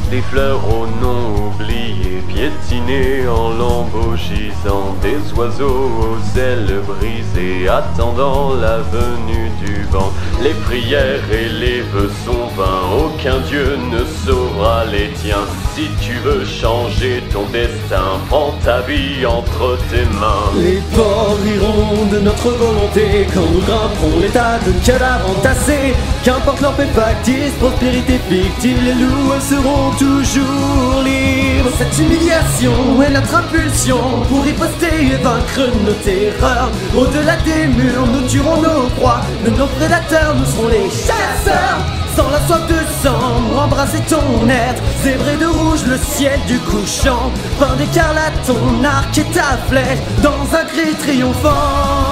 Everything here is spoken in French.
Des fleurs au nom oublié, piétinées en lambeaux gisants, des oiseaux aux ailes brisées, attendant la venue du vent. Les prières et les vœux sont vains, aucun dieu ne sauvera les tiens. Si tu veux changer ton destin, prends ta vie entre tes mains. Les porcs riront de notre volonté quand nous grimperons les tas de cadavres entassés. Qu'importe leur paix factice, prospérité fictive, les loups seront toujours libres. Cette humiliation est notre impulsion pour riposter et vaincre nos terreurs. Au-delà des murs, nous tuerons nos proies, de nos prédateurs, nous serons les chasseurs. Sans la soif de sang, embrasser ton être, zébré de rouge le ciel du couchant, peint d'écarlate ton arc et ta flèche dans un cri triomphant.